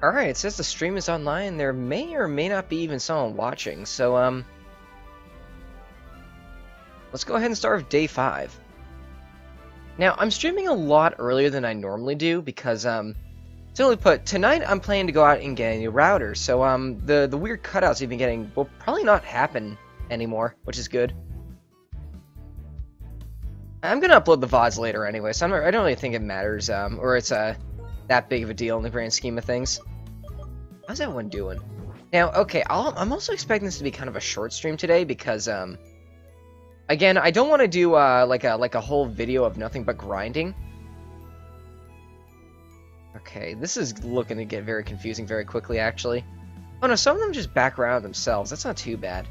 Alright, it says the stream is online. There may or may not be even someone watching, so, let's go ahead and start with day 5. Now, I'm streaming a lot earlier than I normally do because, simply put, tonight I'm planning to go out and get a new router, so, the weird cutouts you've been getting will probably not happen anymore, which is good. I'm gonna upload the VODs later anyway, so I don't really think it matters, or it's, that big of a deal in the grand scheme of things. How's everyone doing? Now, okay, I'm also expecting this to be kind of a short stream today because, again, I don't want to do, like a whole video of nothing but grinding. Okay, this is looking to get very confusing very quickly, actually. Oh no, some of them just back around themselves. That's not too bad.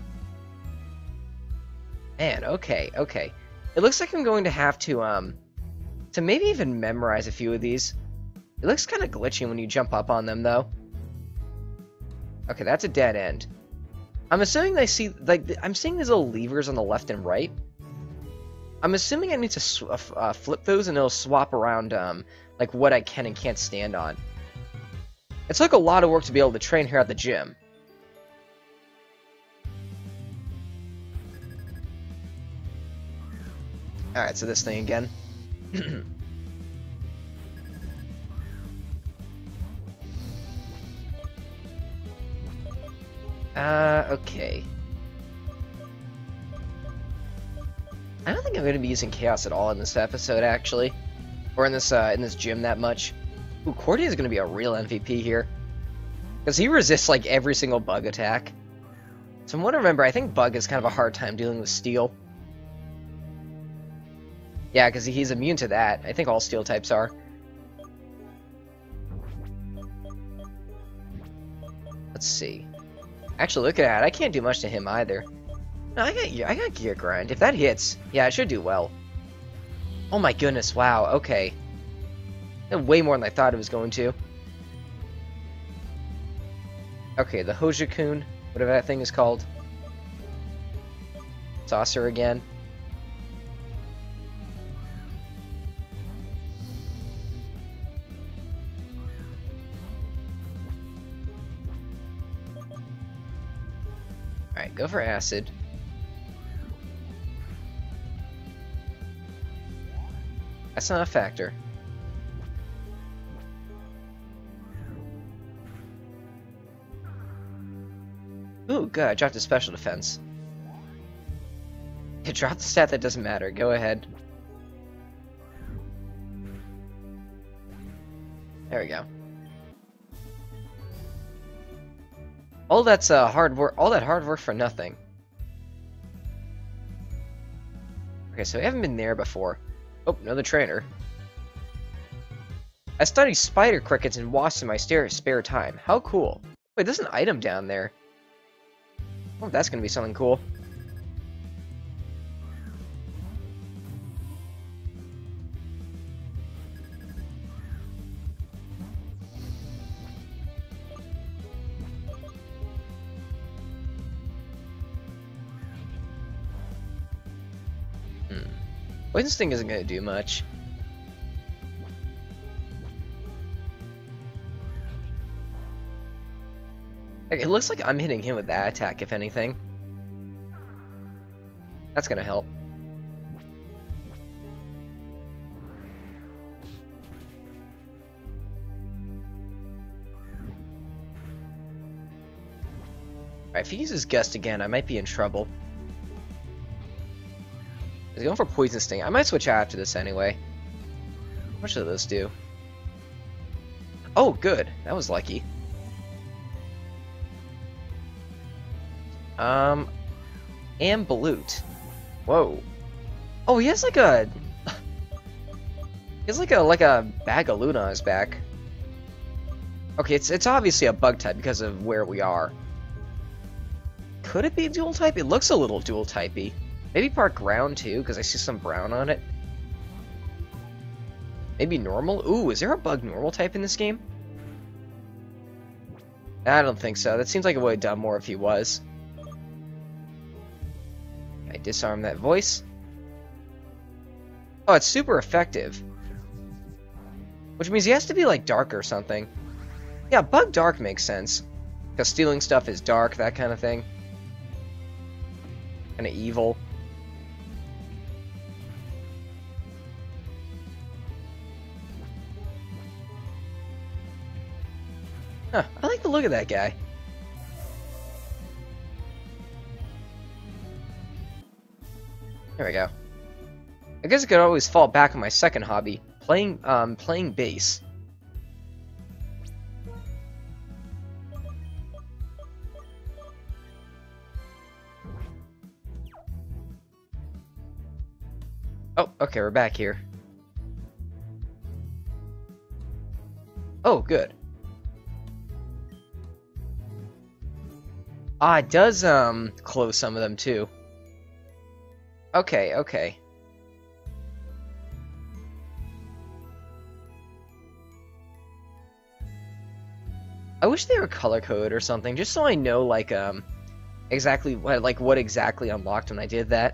Man, okay. It looks like I'm going to have to maybe even memorize a few of these. It looks kind of glitchy when you jump up on them, though. Okay, that's a dead end. I'm assuming they see, like, I'm seeing these little levers on the left and right. I'm assuming I need to flip those and it'll swap around, like, what I can and can't stand on. It took a lot of work to be able to train here at the gym. Alright, so this thing again. Okay. I don't think I'm going to be using Chaos at all in this episode, actually. Or in this gym that much. Ooh, Cordy is going to be a real MVP here. Because he resists, like, every single bug attack. So from what I remember, I think Bug has kind of a hard time dealing with Steel. Yeah, because he's immune to that. I think all Steel types are. Let's see. Actually, look at that. I can't do much to him either. No, I got Gear Grind. If that hits, yeah, it should do well. Oh my goodness, wow, okay. Way more than I thought it was going to. Okay, the Hoja-kun, whatever that thing is called. Saucer again. Alright, go for Acid. That's not a factor. Ooh, good, I dropped a special defense. You dropped the stat that doesn't matter, go ahead. There we go. All that's hard work. All that hard work for nothing. Okay, so we haven't been there before. Oh, another trainer. I study spider crickets and wasps in my spare time. How cool! Wait, there's an item down there. Oh, that's gonna be something cool. This thing isn't going to do much. Okay, it looks like I'm hitting him with that attack, if anything. That's going to help. Alright, if he uses Gust again, I might be in trouble. He's going for Poison Sting. I might switch out after this anyway. How much does this do? Oh, good. That was lucky. Ambulute. Whoa. Oh, he has like a... he has like a bag of loot on his back. Okay, it's obviously a bug type because of where we are. Could it be dual type? It looks a little dual typey. Maybe part ground too, because I see some brown on it. Maybe normal? Ooh, is there a bug normal type in this game? I don't think so. That seems like it would have done more if he was. I disarm that voice. Oh, it's super effective. Which means he has to be like dark or something. Yeah, bug dark makes sense. Because stealing stuff is dark, that kind of thing. Kind of evil. Huh, I like the look of that guy. There we go. I guess I could always fall back on my second hobby, playing bass. Oh, okay, we're back here. Oh, good. Ah, it does, close some of them, too. Okay, okay. I wish they were color-coded or something, just so I know, like, exactly what exactly unlocked when I did that.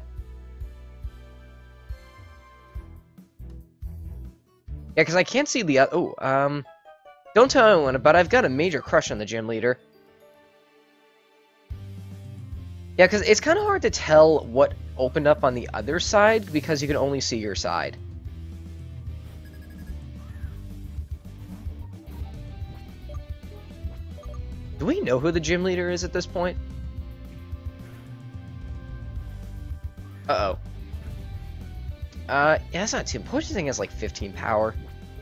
Yeah, because I can't see the don't tell anyone, but I've got a major crush on the gym leader. Yeah, because it's kind of hard to tell what opened up on the other side, because you can only see your side. Do we know who the gym leader is at this point? Uh-oh. Yeah, that's not too... Poison thing has like 15 power.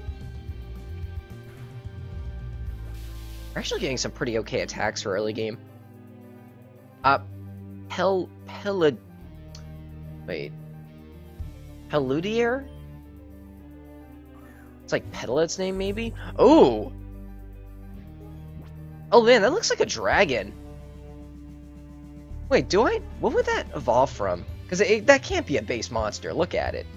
We're actually getting some pretty okay attacks for early game. Wait. Peludier? It's like Petalit's name, maybe? Oh! Oh man, that looks like a dragon. Wait, what would that evolve from? Because that can't be a base monster, look at it.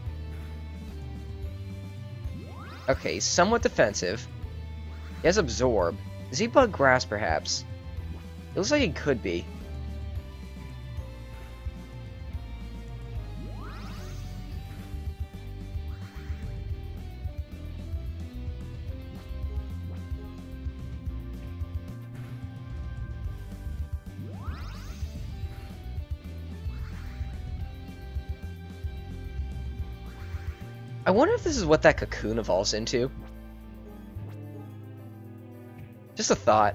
Okay, he's somewhat defensive. He has Absorb. Is he Bug Grass, perhaps? It looks like he could be. I wonder if this is what that cocoon evolves into. Just a thought.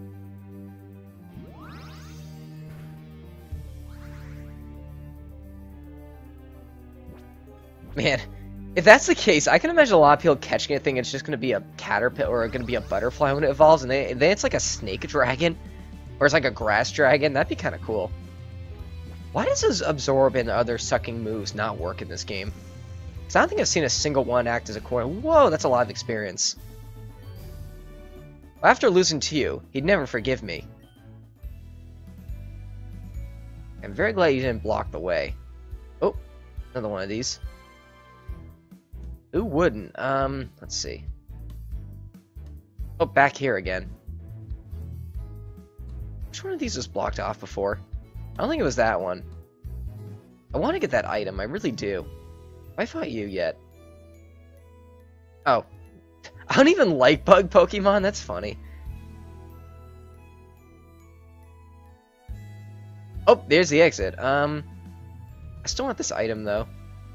Man, if that's the case, I can imagine a lot of people catching it thinking it's just going to be a caterpillar or going to be a butterfly when it evolves, and then it's like a snake dragon, or it's like a grass dragon. That'd be kind of cool. Why does this Absorb and other sucking moves not work in this game? Because I don't think I've seen a single one act as a core. Whoa, that's a lot of experience. After losing to you, he'd never forgive me. I'm very glad you didn't block the way. Oh, another one of these. Who wouldn't? Let's see. Oh, back here again. Which one of these was blocked off before? I don't think it was that one. I want to get that item, I really do. Have I fought you yet? Oh. I don't even like bug Pokemon, that's funny. Oh, there's the exit. I still want this item, though.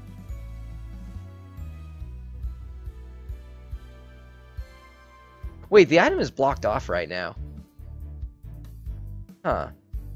Wait, the item is blocked off right now. Huh.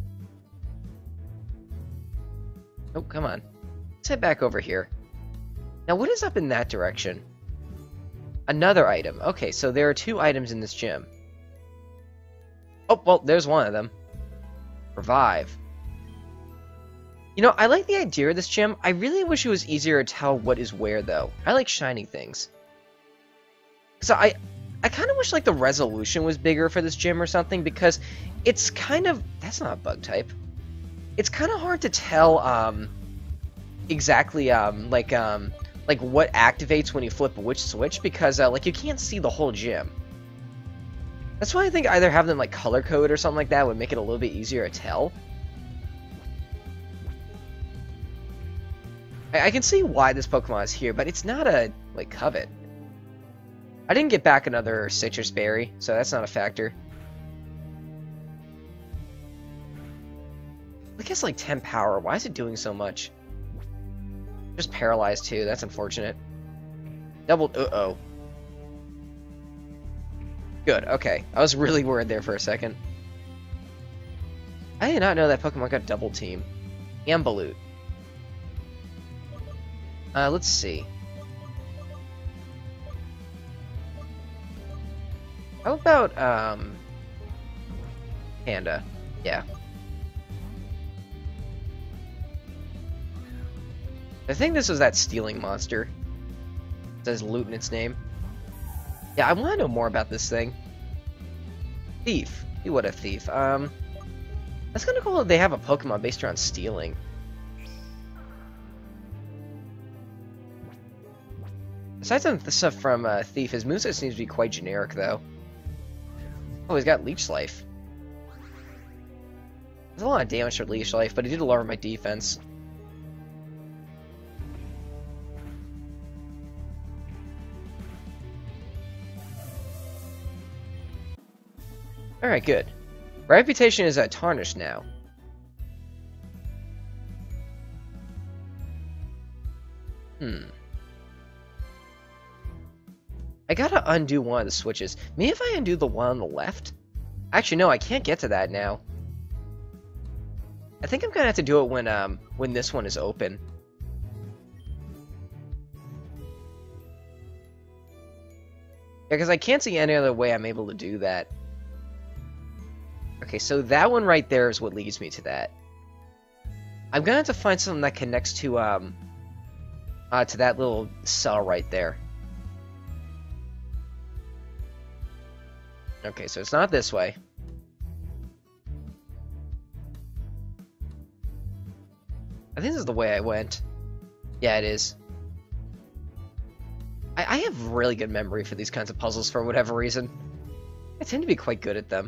Oh, come on. Let's head back over here. Now, what is up in that direction? Another item. Okay, so there are 2 items in this gym. Oh, well, there's one of them. Revive. You know, I like the idea of this gym. I really wish it was easier to tell what is where, though. I like shiny things. So I kind of wish, like, the resolution was bigger for this gym or something, because it's kind of... That's not a bug type. It's kind of hard to tell, exactly, like what activates when you flip which switch, because like you can't see the whole gym. That's why I think either have them like color code or something like that would make it a little bit easier to tell. I can see why this Pokemon is here, but it's not a like covet. I didn't get back another citrus berry, so that's not a factor. It gets like 10 power. Why is it doing so much? Just paralyzed too. That's unfortunate. Double. Uh-oh. Good. Okay. I was really worried there for a second. I did not know that Pokemon got double team. Ambalut. Let's see. How about, Panda? Yeah. I think this was that stealing monster. It says loot in its name. Yeah, I want to know more about this thing. Thief. What a thief. That's kind of cool that they have a Pokemon based around stealing. Aside from the stuff from Thief, his moveset seems to be quite generic, though. Oh, he's got Leech Life. There's a lot of damage for Leech Life, but he did lower my defense. Alright, good. Reputation is tarnished now. I gotta undo one of the switches. Maybe if I undo the one on the left? Actually, no, I can't get to that now. I think I'm gonna have to do it when this one is open. Yeah, because I can't see any other way I'm able to do that. Okay, so that one right there is what leads me to that. I'm gonna have to find something that connects to that little cell right there. Okay, so it's not this way. I think this is the way I went. Yeah, it is. I have really good memory for these kinds of puzzles for whatever reason. I tend to be quite good at them.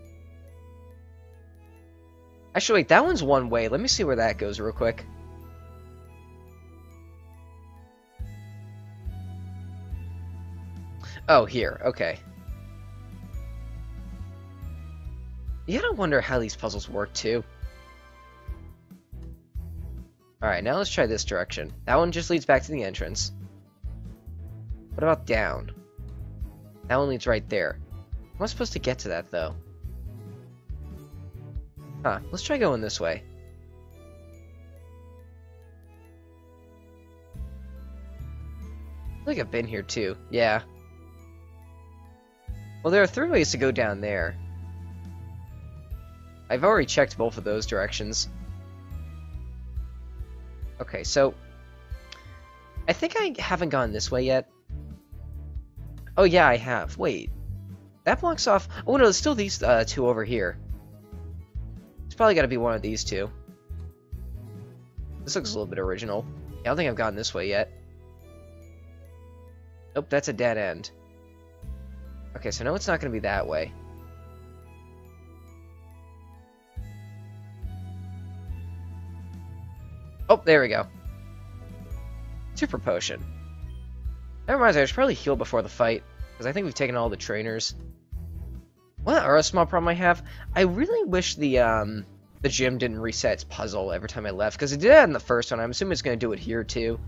Actually, wait, that one's one way. Let me see where that goes real quick. Oh, here. Okay. You gotta wonder how these puzzles work, too. Alright, now let's try this direction. That one just leads back to the entrance. What about down? That one leads right there. How am I supposed to get to that, though? Huh, let's try going this way. I feel like I've been here, too. Yeah. Well, there are 3 ways to go down there. I've already checked both of those directions. Okay, so I think I haven't gone this way yet. Oh yeah, I have. Wait. That blocks off... Oh no, there's still these 2 over here. It's probably got to be one of these 2. This looks a little bit original. I don't think I've gotten this way yet. Nope, that's a dead end. Okay, so no, it's not going to be that way. Oh, there we go. Super potion. That reminds me, I should probably heal before the fight, because I think we've taken all the trainers. Well, or a small problem I have, I really wish the gym didn't reset its puzzle every time I left, because it did that in the first one. I'm assuming it's going to do it here, too.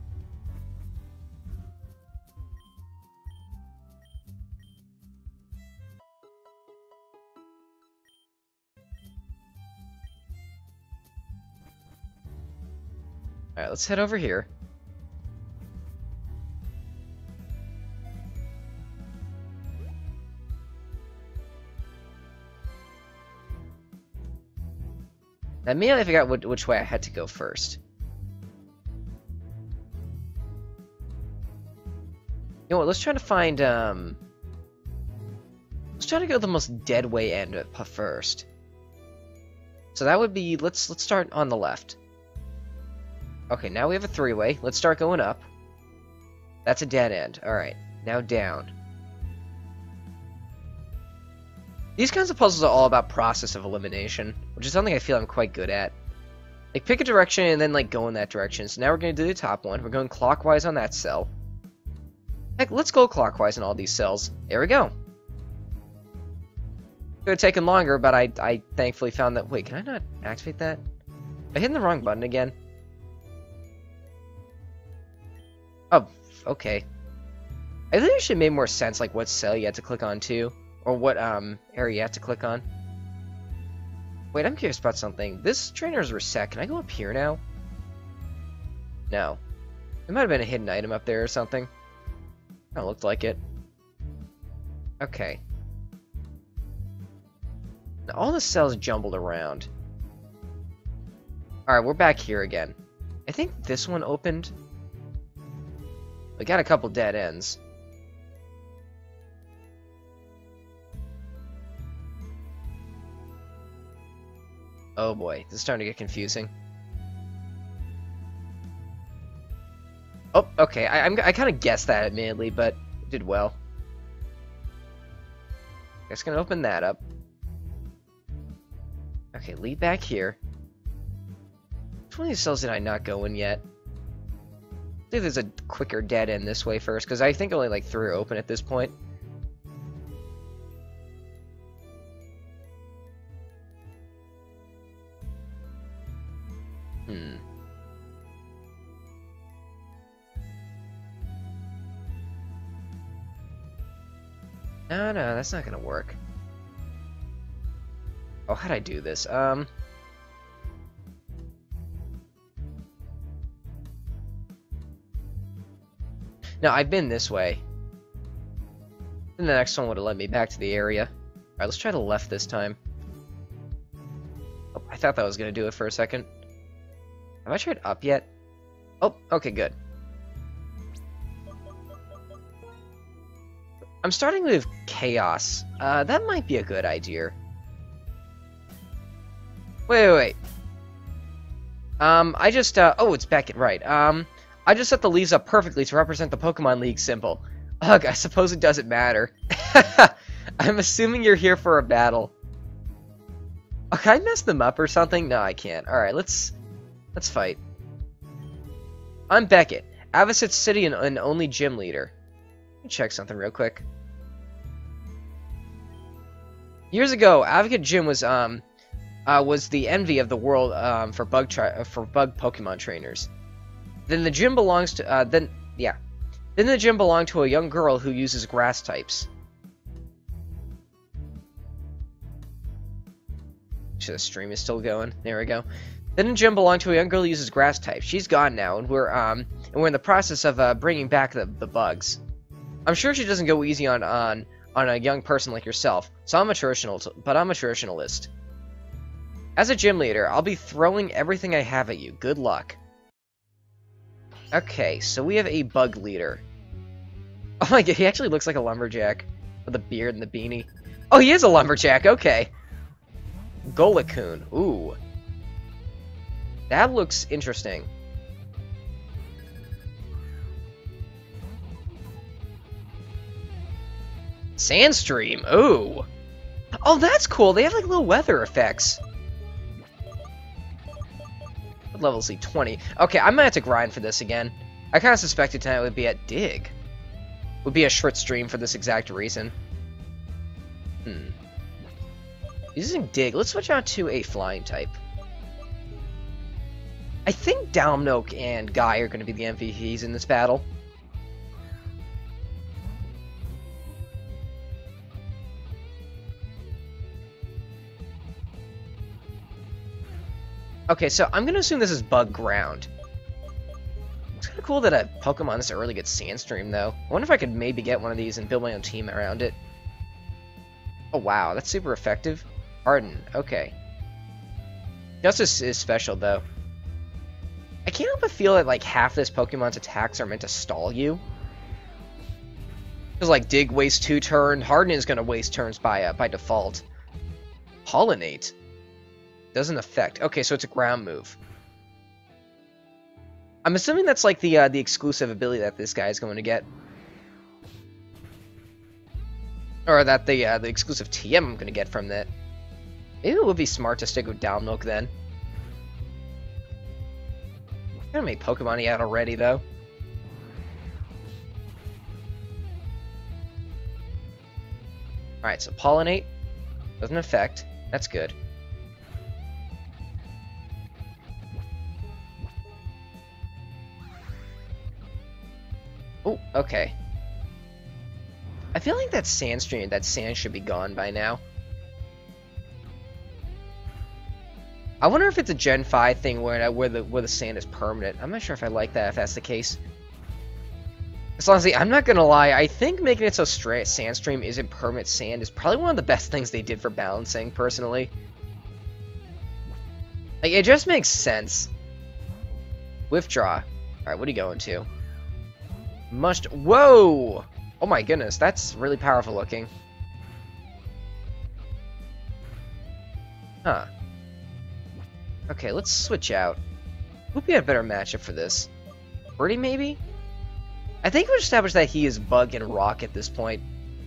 Alright, let's head over here. Now, maybe I forgot which way I had to go first. You know what, let's try to find, let's try to go the most dead way end first. So that would be, let's start on the left. Okay, now we have a 3-way. Let's start going up. That's a dead end. Alright, now down. These kinds of puzzles are all about process of elimination, which is something I feel I'm quite good at. Like, pick a direction and then, like, go in that direction. So now we're going to do the top one. We're going clockwise on that cell. Heck, let's go clockwise in all these cells. There we go. Could have taken longer, but I thankfully found that... Wait, can I not activate that? Am I hitting the wrong button again? Oh, okay. I think it should have made more sense, like, what cell you had to click on, too. Or what, area you had to click on. Wait, I'm curious about something. This trainer is reset. Can I go up here now? No. There might have been a hidden item up there or something. That looked like it. Okay. Now, all the cells jumbled around. Alright, we're back here again. I think this one opened. We got a couple dead ends. Oh boy, this is starting to get confusing. Oh, okay, I kind of guessed that admittedly, but it did well. Just gonna open that up. Okay, lead back here. Which one of these cells did I not go in yet? I think there's a quicker dead end this way first, because I think only like 3 are open at this point. No, that's not gonna work. Oh, how'd I do this? No, I've been this way. And the next one would have led me back to the area. Alright, let's try the left this time. Oh, I thought that was gonna do it for a second. Have I tried up yet? Oh, okay, good. I'm starting with chaos. That might be a good idea. Wait. I just, oh, it's Beckett, right. I just set the leaves up perfectly to represent the Pokemon League symbol. Ugh, I suppose it doesn't matter. I'm assuming you're here for a battle. Oh, can I mess them up or something? No, I can't. Alright, let's fight. I'm Beckett, Avocet City and only gym leader. Let me check something real quick. Years ago, Advocate Gym was the envy of the world for bug Pokemon trainers. Then the gym belongs to then the gym belonged to a young girl who uses grass types. So the stream is still going. There we go. Then the gym belonged to a young girl who uses grass types. She's gone now, and we're in the process of bringing back the bugs. I'm sure she doesn't go easy on a young person like yourself, so I'm a traditionalist. As a gym leader, I'll be throwing everything I have at you. Good luck. Okay, so we have a bug leader. Oh my god, he actually looks like a lumberjack with the beard and the beanie. Oh, he is a lumberjack, okay. Golakun, ooh. That looks interesting. Sandstream, ooh. Oh, that's cool. They have like little weather effects. What level is he? 20. Okay, I might have to grind for this again. I kind of suspected tonight would be at Dig. Would be a short stream for this exact reason. Using Dig, let's switch out to a flying type. I think Dalmnoke and Guy are going to be the MVPs in this battle. Okay, so I'm going to assume this is Bug Ground. It's kind of cool that a Pokemon this early gets Sandstream, though. I wonder if I could maybe get one of these and build my own team around it. Oh, wow, that's super effective. Harden, okay. Justice is special, though. I can't help but feel that, like, half this Pokemon's attacks are meant to stall you. Because, like, Dig wastes 2 turns, Harden is going to waste turns by default. Pollinate. Doesn't affect. Okay, so it's a ground move. I'm assuming that's, like, the exclusive ability that this guy is going to get. Or that the exclusive TM I'm going to get from that. Maybe it would be smart to stick with Dalmnoke then. I'm gonna make Pokemon he had already, though. Alright, so Pollinate doesn't affect. That's good. Oh, okay. I feel like that sand should be gone by now. I wonder if it's a Gen 5 thing where the sand is permanent. I'm not sure if I like that, if that's the case. As long as I'm not gonna lie, I think making it so sand stream isn't permanent sand is probably one of the best things they did for balancing, personally. Like, it just makes sense. Withdraw. Alright, what are you going to? Whoa! Oh my goodness, that's really powerful looking. Huh. Okay, let's switch out. Hope we have a better matchup for this. Birdie, maybe? I think we've established that he is Bug and Rock at this point.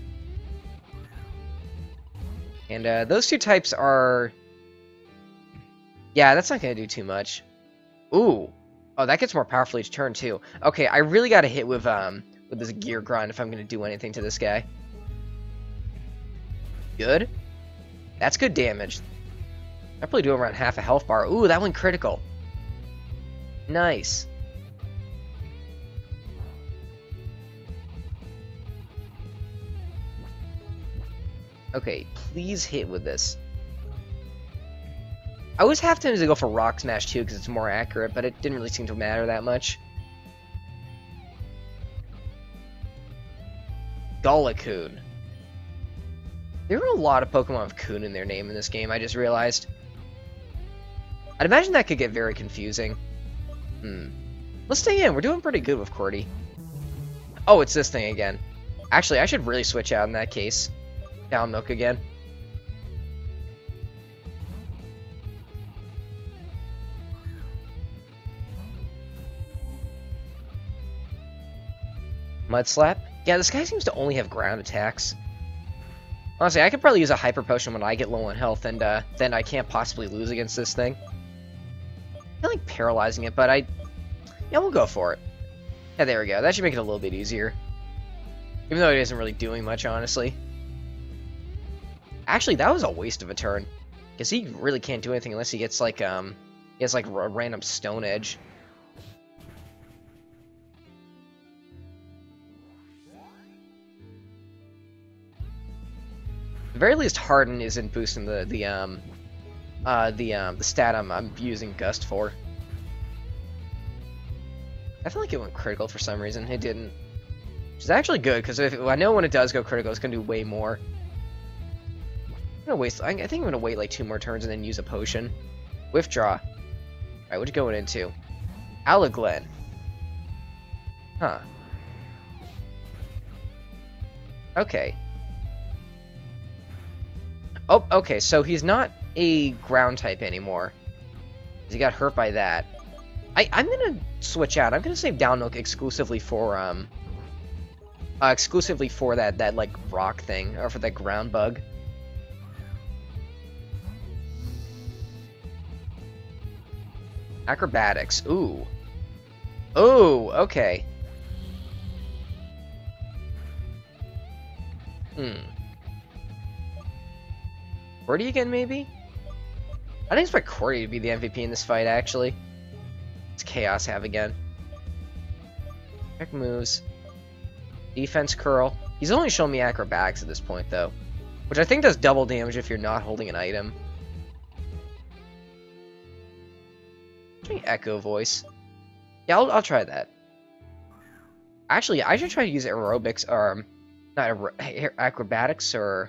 And those two types are... Yeah, that's not going to do too much. Ooh. Oh, that gets more powerful each turn, too. Okay, I really got to hit with this Gear Grind if I'm going to do anything to this guy. Good. That's good damage. I probably do around half a health bar. Ooh, that went critical. Nice. Okay, please hit with this. I was half tempted to go for Rock Smash too because it's more accurate, but it didn't really seem to matter that much. Golakun. There are a lot of Pokemon with Kun in their name in this game, I just realized. I'd imagine that could get very confusing. Let's stay in. We're doing pretty good with Cordy. Oh, it's this thing again. Actually, I should really switch out in that case. Down Milk again. Mud Slap? Yeah, this guy seems to only have ground attacks. Honestly, I could probably use a Hyper Potion when I get low on health, and then I can't possibly lose against this thing. I like paralyzing it, but yeah, we'll go for it. Yeah, there we go. That should make it a little bit easier. Even though it isn't really doing much, honestly. Actually, that was a waste of a turn. Because he really can't do anything unless he gets, like, he has, like, a random Stone Edge. At the very least, Harden isn't boosting the stat I'm using Gust for. I feel like it went critical for some reason. It didn't. Which is actually good, because I know when it does go critical, it's going to do way more. I'm gonna waste. I think I'm gonna wait like 2 more turns and then use a potion. Withdraw. All right, what you going into? Alaglen. Huh. Okay. Oh, okay. So he's not a ground type anymore. He got hurt by that. I'm gonna switch out. I'm gonna save Down Milk exclusively for that like rock thing or for that ground bug. Acrobatics. Ooh. Ooh, okay. Cordy again, maybe? I didn't expect Cordy to be the MVP in this fight, actually. It's Chaos Have again. Check moves. Defense Curl. He's only shown me Acrobatics at this point, though. Which I think does double damage if you're not holding an item. Echo Voice. Yeah, I'll try that. Actually, I should try to use aerobics, or not acrobatics, or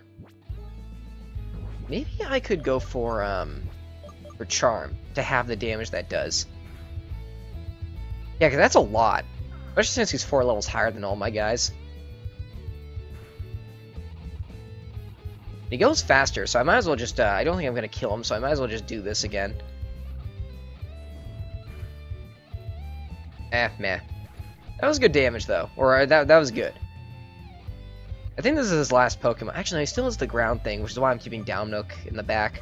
maybe I could go for charm to have the damage that does. Yeah, because that's a lot, especially since he's 4 levels higher than all my guys. He goes faster, so I might as well just. I don't think I'm gonna kill him, so I might as well just do this again. Meh. That was good damage, though. Or, that was good. I think this is his last Pokemon. Actually, no, he still has the ground thing, which is why I'm keeping Down Milk in the back.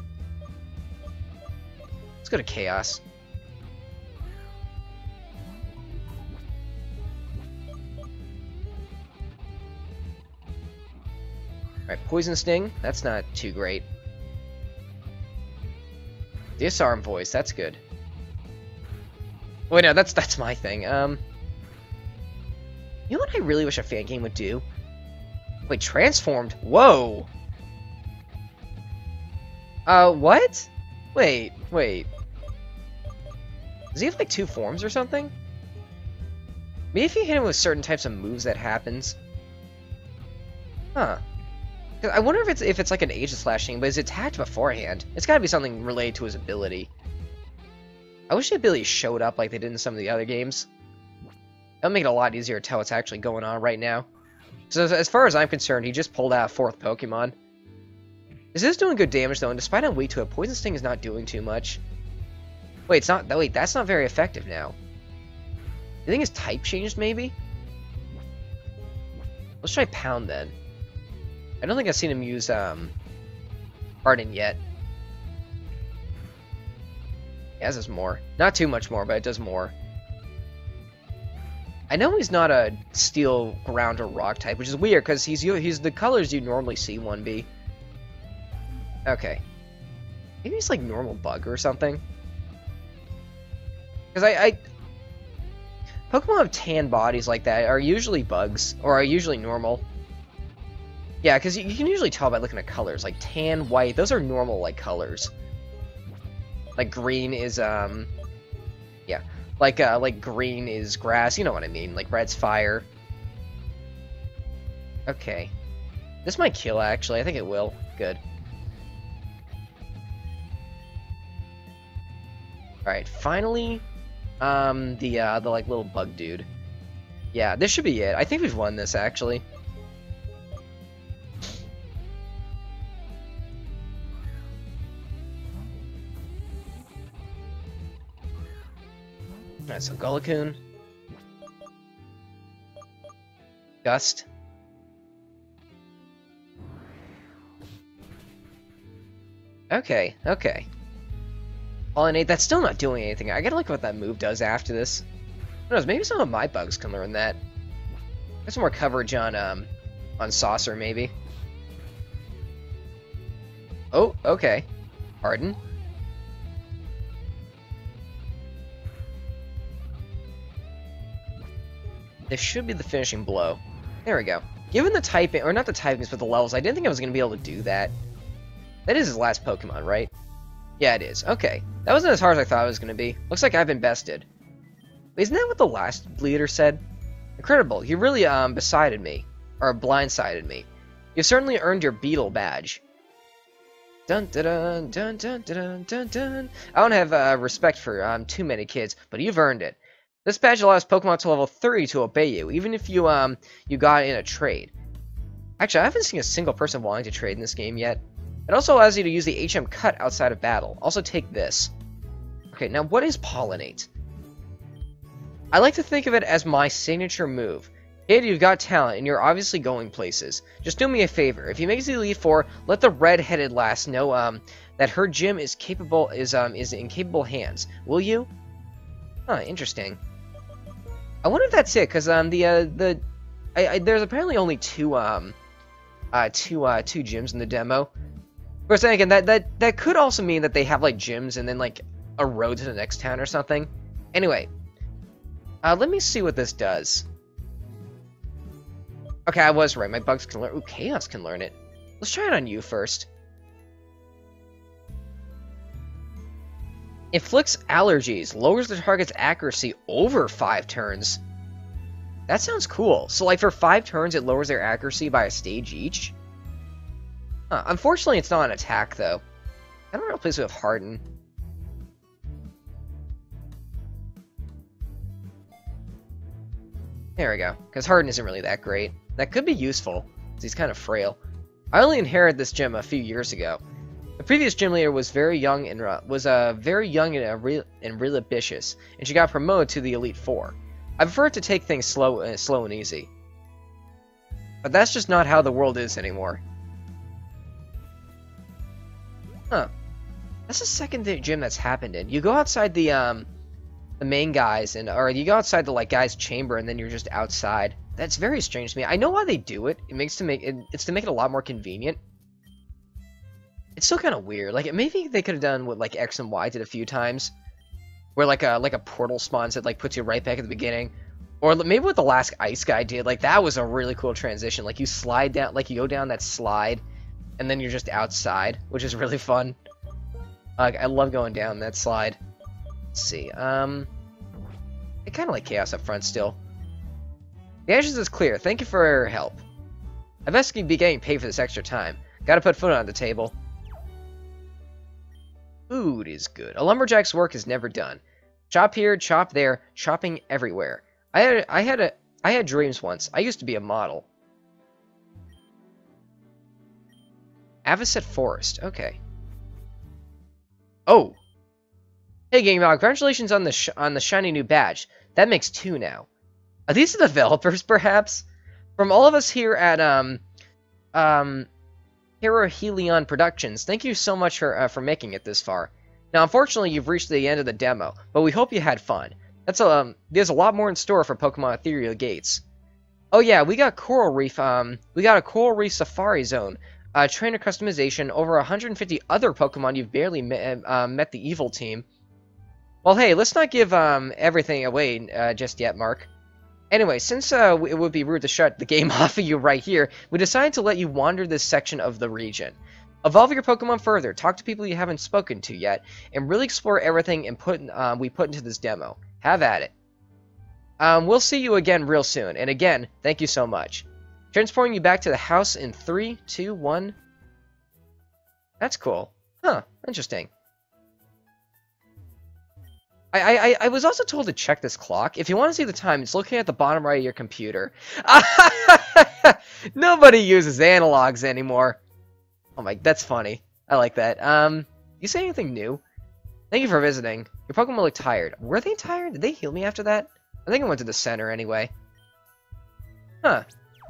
Let's go to Chaos. Alright, Alright, Poison Sting. That's not too great. Disarm Voice. That's good. Wait, no, that's my thing. You know what I really wish a fan game would do? Wait, Transformed? Whoa! What? Wait. Does he have, like, 2 forms or something? Maybe if you hit him with certain types of moves that happens. Huh. I wonder if it's like an Aegis Slash thing, but is it attacked beforehand? It's gotta be something related to his ability. I wish the ability showed up like they did in some of the other games. That'll make it a lot easier to tell what's actually going on right now. So as far as I'm concerned, he just pulled out a 4th Pokemon. This is doing good damage though, and despite I'm weak to it, Poison Sting is not doing too much. Wait, it's not. Wait, that's not very effective now. You think his type changed, maybe? Let's try Pound then. I don't think I've seen him use Harden yet. Yeah, this is more. Not too much more, but it does more. I know he's not a Steel, Ground, or Rock type, which is weird because he's the colors you normally see one be. Okay. Maybe he's like normal Bug or something. Because Pokemon with tan bodies like that are usually bugs, or are usually normal. Yeah, because you can usually tell by looking at colors, like tan, white, those are normal, like, colors. Like, green is, yeah. Like green is grass, you know what I mean, like red's fire. Okay. This might kill, actually, I think it will. Good. Alright, finally, the like, little bug dude. Yeah, this should be it. I think we've won this, actually. Alright, so Gullikun. Gust. Okay. Pollinate, that's still not doing anything. I gotta look what that move does after this. Who knows, maybe some of my bugs can learn that. Get some more coverage on Saucer, maybe. Oh, okay. Harden. This should be the finishing blow. There we go. Given the typing, or not the typings, but the levels, I didn't think I was going to be able to do that. That is his last Pokemon, right? Yeah, it is. Okay. That wasn't as hard as I thought it was going to be. Looks like I've been bested. Wait, isn't that what the last leader said? Incredible. You really, besided me. Or blindsided me. You've certainly earned your Beetle badge. Dun dun dun dun dun dun dun. I don't have, respect for, too many kids, but you've earned it. This badge allows Pokemon to level 30 to obey you, even if you got in a trade. Actually, I haven't seen a single person wanting to trade in this game yet. It also allows you to use the HM Cut outside of battle. Also take this. Okay, now what is Pollinate? I like to think of it as my signature move. Kid, you've got talent, and you're obviously going places. Just do me a favor. If you make it to the Elite Four, let the red-headed lass know that her gym is in capable hands. Will you? Huh, interesting. I wonder if that's it, because there's apparently only two gyms in the demo. Of course, then again, that could also mean that they have like gyms and then like a road to the next town or something. Anyway, let me see what this does. Okay, I was right. My bugs can learn. Ooh, Chaos can learn it. Let's try it on you first. Inflicts allergies. Lowers the target's accuracy over 5 turns. That sounds cool. So, like, for 5 turns, it lowers their accuracy by a stage each? Huh. Unfortunately, it's not an attack, though. I don't know replace it with Harden. There we go. Because Harden isn't really that great. That could be useful, because he's kind of frail. I only inherited this gym a few years ago. The previous gym leader was very young and really ambitious, and she got promoted to the Elite Four. I prefer to take things slow and easy. But that's just not how the world is anymore. Huh. That's the second gym that's happened in. You go outside the main guys, or you go outside the, like, guy's chamber, and then you're just outside. That's very strange to me. I know why they do it. It's to make it a lot more convenient. It's still kind of weird. Like, maybe they could have done what like X and Y did a few times, where like a portal spawns that like puts you right back at the beginning, or maybe what the last ice guy did. Like, that was a really cool transition. Like, you slide down, like you go down that slide, and then you're just outside, which is really fun. I love going down that slide. Let's see. I kind of like chaos up front still. The Ashes is clear. Thank you for your help. I best be getting paid for this extra time. Gotta put food on the table. Food is good. A lumberjack's work is never done. Chop here, chop there, chopping everywhere. I had dreams once. I used to be a model. Avocet Forest. Okay. Oh. Hey, Gang Mob, congratulations on the shiny new badge. That makes 2 now. Are these the developers, perhaps? From all of us here at Helion Productions, thank you so much for making it this far. Now, unfortunately, you've reached the end of the demo, but we hope you had fun. There's a lot more in store for Pokemon Ethereal Gates. Oh yeah, we got Coral Reef. We got a Coral Reef Safari Zone, trainer customization, over 150 other Pokemon you've barely met the evil team. Well, hey, let's not give everything away just yet, Mark. Anyway, since it would be rude to shut the game off of you right here, we decided to let you wander this section of the region. Evolve your Pokemon further, talk to people you haven't spoken to yet, and really explore everything we put into this demo. Have at it. We'll see you again real soon, and again, thank you so much. Transporting you back to the house in 3, 2, 1. That's cool. Huh, interesting. I was also told to check this clock. If you want to see the time, it's located at the bottom right of your computer. Nobody uses analogs anymore. Oh my, that's funny. I like that. You say anything new? Thank you for visiting. Your Pokemon look tired. Were they tired? Did they heal me after that? I think I went to the center anyway. Huh.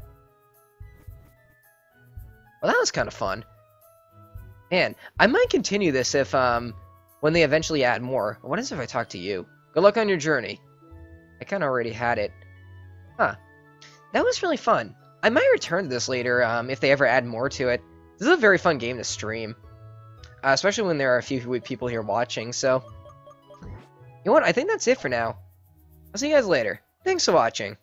Well, that was kind of fun. Man, I might continue this if, when they eventually add more. What is if I talk to you? Good luck on your journey. I kind of already had it. Huh. That was really fun. I might return to this later if they ever add more to it. This is a very fun game to stream. Especially when there are a few people here watching, so... You know what? I think that's it for now. I'll see you guys later. Thanks for watching.